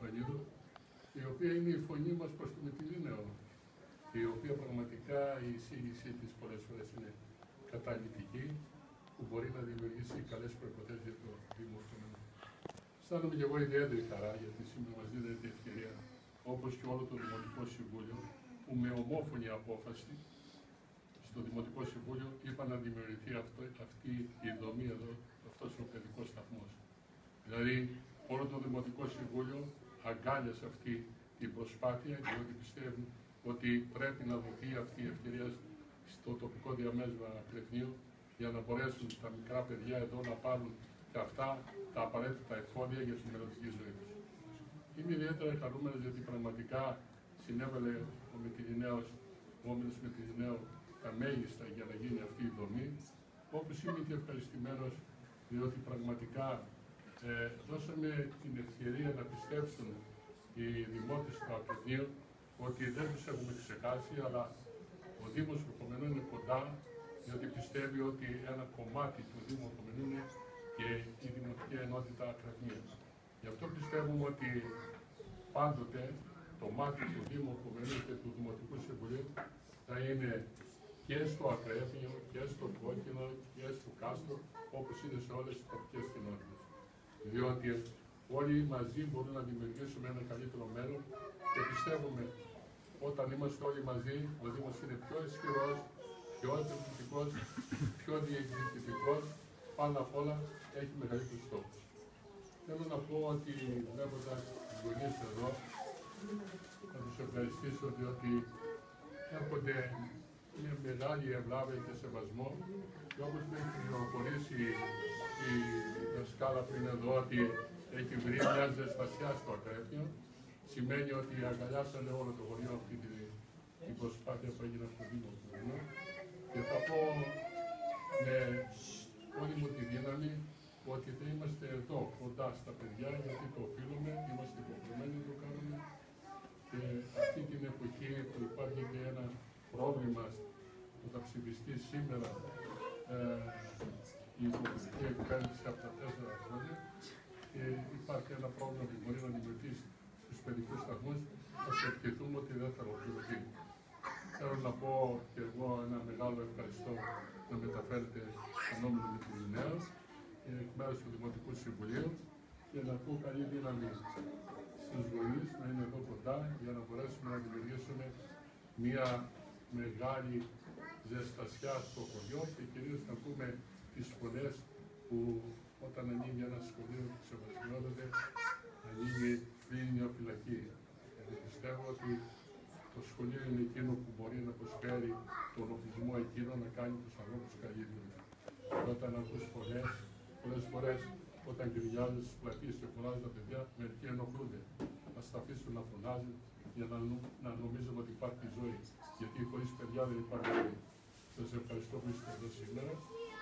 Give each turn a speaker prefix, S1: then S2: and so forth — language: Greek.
S1: Βανίδου, η οποία είναι η φωνή μας προς το Μυτιλήναιο, η οποία πραγματικά η εισήγησή της πολλές φορές είναι καταλυτική, που μπορεί να δημιουργήσει καλές προϋποθέσεις για το Δήμο Ορθωμένου. Αισθάνομαι και εγώ ιδιαίτερη χαρά, γιατί σήμερα μας δίνεται ευκαιρία, όπως και όλο το Δημοτικό Συμβούλιο, που με ομόφωνη απόφαση στο Δημοτικό Συμβούλιο είπα να δημιουργηθεί αυτή η δομή εδώ, αυτός ο παιδικός σταθμός. Δηλαδή, όλο το Δημοτικό Συμβούλιο αγκάλιασε αυτή την προσπάθεια, διότι πιστεύουν ότι πρέπει να δοθεί αυτή η ευκαιρία στο τοπικό διαμέσμα Κρεφνίου για να μπορέσουν τα μικρά παιδιά εδώ να πάρουν και αυτά τα απαραίτητα εφόδια για τη μελλοντική ζωή τους. Είμαι ιδιαίτερα χαρούμενος γιατί πραγματικά συνέβαλε ο Μυτιληναίος, ο Όμιλος Μυτιληναίου, τα μέγιστα για να γίνει αυτή η δομή, όπως είμαι και ευχαριστημένος διότι πραγματικά δώσαμε την ευκαιρία να πιστέψουν οι δημότες του Ακριτνίου ότι δεν τους έχουμε ξεχάσει, αλλά ο Δήμος Ορθωμένου είναι κοντά, διότι πιστεύει ότι ένα κομμάτι του Δήμου Ορθωμένου είναι και η Δημοτική Ενότητα Ακριτνίου. Γι' αυτό πιστεύουμε ότι πάντοτε το μάτι του Δήμου Ορθωμένου και του Δημοτικού Συμβουλίου θα είναι και στο Ακρέφνιο, και στο Κόκκινο, και στο Κάστρο, όπως είναι σε όλες τις τοπικές κοινότητες. Διότι όλοι μαζί μπορούν να δημιουργήσουμε ένα καλύτερο μέλλον και πιστεύουμε όταν είμαστε όλοι μαζί, ο Δήμος είναι πιο ισχυρός, πιο επιθετικός, πιο διεκδικητικός, πάνω απ' όλα έχει μεγαλύτερους στόχους. Θέλω να πω ότι βλέποντας τους γονείς εδώ, να τους ευχαριστήσω διότι έρχονται μια μεγάλη ευλάβεια και σεβασμό και όπως με έχει πληροφορήσει η δασκάλα πριν εδώ ότι έχει βρει μια ζεστασιά στο Ακρέφνιο, σημαίνει ότι αγκαλιάσανε όλο το χωριό αυτή την προσπάθεια που έγινε στο Δήμο του Δήμου και θα πω με όλη μου τη δύναμη ότι θα είμαστε εδώ κοντά στα παιδιά γιατί το οφείλουμε, είμαστε υποχρεωμένοι να το κάνουμε και αυτή την εποχή που υπάρχει και ένα πρόβλημα που θα ψηφιστεί σήμερα η υποχρεωτική εκπαίδευση από τα 4 χρόνια και υπάρχει ένα πρόβλημα που μπορεί να δημιουργηθεί στους παιδικούς σταθμούς, θα σε ευχηθούμε ότι δεν θα ολοκληρωθεί. Θέλω να πω και εγώ ένα μεγάλο ευχαριστώ να μεταφέρετε στον Όμιλο Μυτιληναίου εκ μέρους του Δημοτικού Συμβουλίου και να πω καλή δύναμη στους γονείς να είναι εδώ κοντά για να μπορέσουμε να δημιουργήσουμε μια μεγάλη ζεστασιά στο χωριό και κυρίως να πούμε τις φωνές που όταν ανοίγει ένα σχολείο ξεβασιώνονται, ανοίγει πλήρη νεοφυλακή. Γιατί πιστεύω ότι το σχολείο είναι εκείνο που μπορεί να προσφέρει τον οπλισμό εκείνο να κάνει τους ανθρώπους καλύτερους. Και όταν ακούς φωνές, πολλές φορές όταν γκρινιάζουν στις πλατείες και φωνάζουν τα παιδιά, μερικοί ενοχλούνται. Ας τα αφήσουν να φωνάζουν για να νομίζουν ότι υπάρχει ζωή. Γιατί χωρίς παιδιά δεν υπάρχει ζωή. Σας ευχαριστώ που είστε εδώ σήμερα.